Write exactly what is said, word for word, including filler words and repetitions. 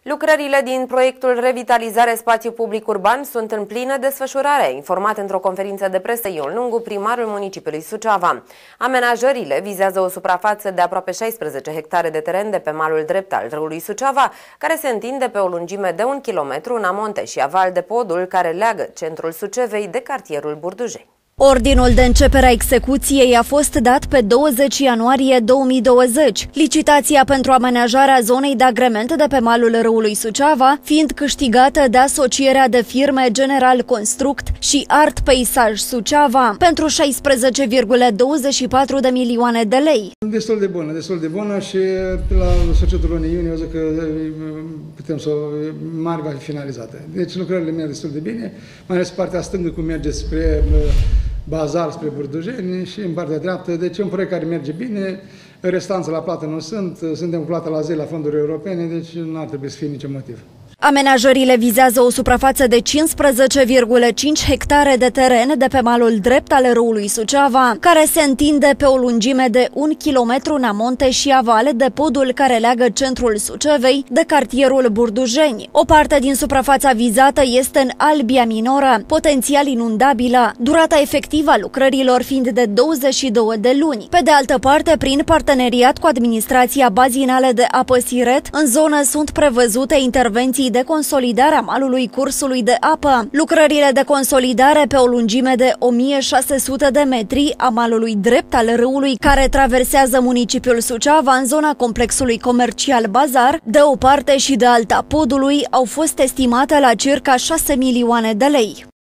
Lucrările din proiectul Revitalizare Spațiu Public Urban sunt în plină desfășurare, informat într-o conferință de presă Ion Lungu, primarul municipiului Suceava. Amenajările vizează o suprafață de aproape șaisprezece hectare de teren de pe malul drept al râului Suceava, care se întinde pe o lungime de un kilometru în amonte și aval de podul care leagă centrul Sucevei de cartierul Burdujeni. Ordinul de începere a execuției a fost dat pe douăzeci ianuarie două mii douăzeci. Licitația pentru amenajarea zonei de agrement de pe malul râului Suceava fiind câștigată de asocierea de firme General Construct și Art Peisaj Suceava pentru șaisprezece virgulă douăzeci și patru de milioane de lei. Destul de bună, destul de bună și la sfârșitul lunii iunie eu zic că putem să mari va fi finalizată. Deci lucrările merg destul de bine, mai ales partea stângă cum merge spre Bazar, spre Burdujeni, și în partea dreaptă. Deci e un proiect care merge bine, restanțe la plată nu sunt, suntem cu plată la zi la fonduri europene, deci nu ar trebui să fie niciun motiv. Amenajările vizează o suprafață de cincisprezece virgulă cinci hectare de teren de pe malul drept al râului Suceava, care se întinde pe o lungime de un kilometru în amonte și aval de podul care leagă centrul Sucevei de cartierul Burdujeni. O parte din suprafața vizată este în albia minoră, potențial inundabilă, durata efectivă a lucrărilor fiind de douăzeci și două de luni. Pe de altă parte, prin parteneriat cu administrația bazinală de apă Siret, în zonă sunt prevăzute intervenții de consolidare a malului cursului de apă, lucrările de consolidare pe o lungime de o mie șase sute de metri a malului drept al râului care traversează municipiul Suceava în zona complexului comercial Bazar, de o parte și de alta podului, au fost estimate la circa șase milioane de lei.